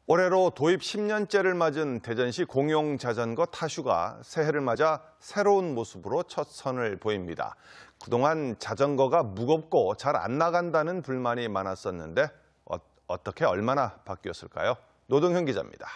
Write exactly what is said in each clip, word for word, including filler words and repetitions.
올해로 도입 십 년째를 맞은 대전시 공용자전거 타슈가 새해를 맞아 새로운 모습으로 첫 선을 보입니다. 그동안 자전거가 무겁고 잘 안 나간다는 불만이 많았었는데 어, 어떻게 얼마나 바뀌었을까요? 노동현 기자입니다.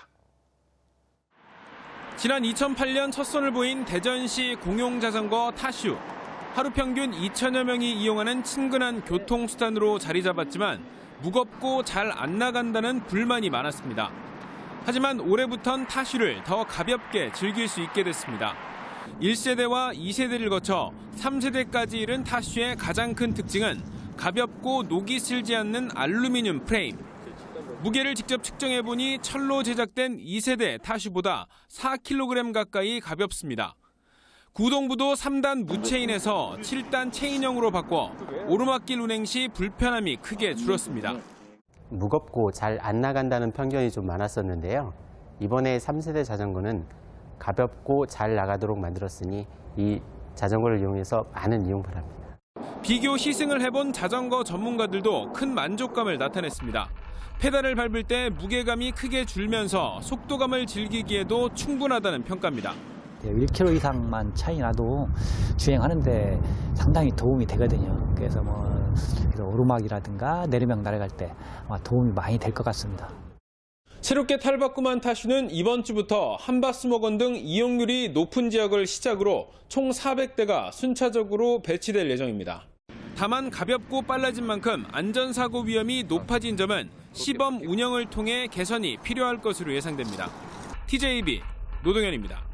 지난 이천팔 년 첫 선을 보인 대전시 공용자전거 타슈. 하루 평균 이천여 명이 이용하는 친근한 교통수단으로 자리 잡았지만 무겁고 잘 안 나간다는 불만이 많았습니다. 하지만 올해부턴 타슈를 더 가볍게 즐길 수 있게 됐습니다. 일 세대와 이 세대를 거쳐 삼 세대까지 이른 타슈의 가장 큰 특징은 가볍고 녹이 슬지 않는 알루미늄 프레임. 무게를 직접 측정해보니 철로 제작된 이 세대 타슈보다 사 킬로그램 가까이 가볍습니다. 구동부도 삼 단 무체인에서 칠 단 체인형으로 바꿔 오르막길 운행 시 불편함이 크게 줄었습니다. 무겁고 잘 안 나간다는 편견이 좀 많았었는데요. 이번에 삼 세대 자전거는 가볍고 잘 나가도록 만들었으니 이 자전거를 이용해서 많은 이용 바랍니다. 비교 시승을 해본 자전거 전문가들도 큰 만족감을 나타냈습니다. 페달을 밟을 때 무게감이 크게 줄면서 속도감을 즐기기에도 충분하다는 평가입니다. 일 킬로미터 이상만 차이 나도 주행하는데 상당히 도움이 되거든요. 그래서 뭐 오르막이라든가 내리막 날아갈 때 도움이 많이 될 것 같습니다. 새롭게 탈바꿈한 타슈는 이번 주부터 한바스목원 등 이용률이 높은 지역을 시작으로 총 사백 대가 순차적으로 배치될 예정입니다. 다만 가볍고 빨라진 만큼 안전사고 위험이 높아진 점은 시범 운영을 통해 개선이 필요할 것으로 예상됩니다. 티제이비 노동현입니다.